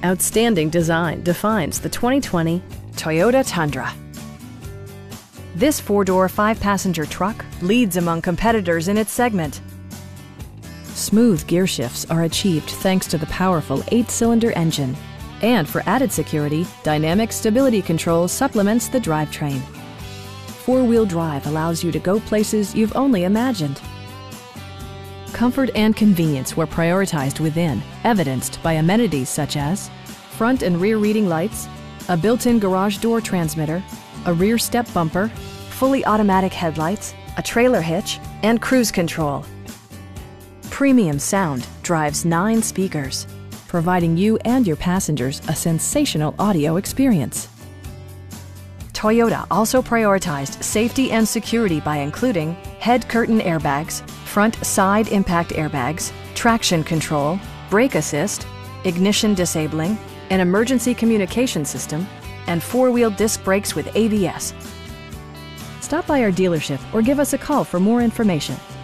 Outstanding design defines the 2020 Toyota Tundra. This four-door, five-passenger truck leads among competitors in its segment. Smooth gear shifts are achieved thanks to the powerful 8-cylinder engine. And for added security, dynamic stability control supplements the drivetrain. Four-wheel drive allows you to go places you've only imagined. Comfort and convenience were prioritized within, evidenced by amenities such as front and rear reading lights, a built-in garage door transmitter, a rear step bumper, fully automatic headlights, a trailer hitch, and cruise control. Premium sound drives 9 speakers, providing you and your passengers a sensational audio experience. Toyota also prioritized safety and security by including head curtain airbags, front side impact airbags, traction control, brake assist, ignition disabling, an emergency communication system, and 4-wheel disc brakes with ABS. Stop by our dealership or give us a call for more information.